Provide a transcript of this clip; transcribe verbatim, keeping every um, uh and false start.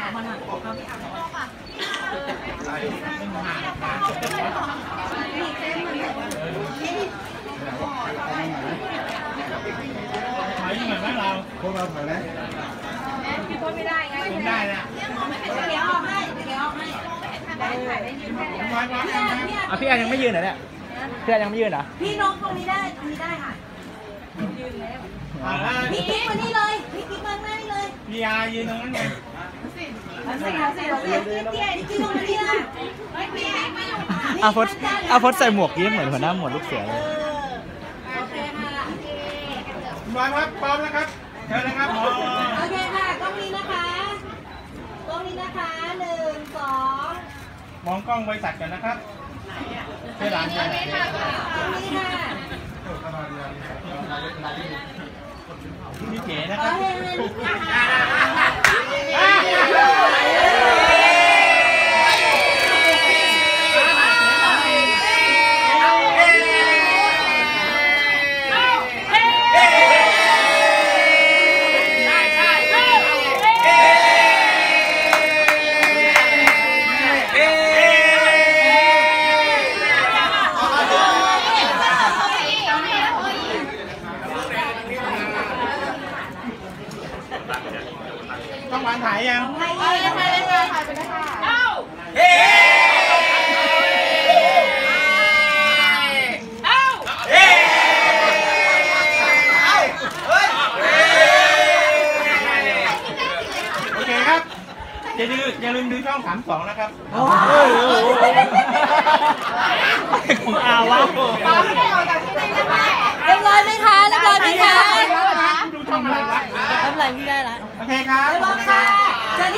มันหักออกครับถอยเหมือนบ้านเราพวกเราถอยไหมพี่พ้นไม่ได้ไงพ้นได้นะเดี๋ยวออกให้เดี๋ยวออกให้ได้ถ่ายได้ยืนแค่นี้อ่ะพี่แอนยังไม่ยืนเหรอเนี่ยพี่แอนยังไม่ยืนเหรอพี่น้องตรงนี้ได้ตรงนี้ได้ค่ะยืนแล้วพี่กิ๊กมานี่เลยพี่กิ๊กมาหน้านี่เลยพี่ยายืนตรงนั้นไงเอาสิเอาสิเอาสิเตี้ยๆพี่กิ๊กตรงนี้นะอาพดอาพดใส่หมวกยิ้มเหมือนหัวหน้าหมวดลูกเสือเลยโอเคค่ะคุณบอลครับพร้อมแล้วครับเชิญนะครับโอเคค่ะกล้องนี้นะคะกล้องนี้นะคะหนึ่งสองมองกล้องบริษัทกันนะครับเชิญหลานเชิญหลานกล้องนี้ค่ะพี่เก๋นะครับต้องวางถ่ายยังถ่ายเลยถ่ายเลยถ่ายไปเลยค่ะเฮ้โอเคครับอย่าลืมอย่าลืมดูช่องสามสองนะครับของอาวะเรียบร้อยไหมคะเรียบร้อยไหมคะดูช่องอะไรวะทำอะไรพี่ได้ละโอเคครับเรียบร้อยค่ะ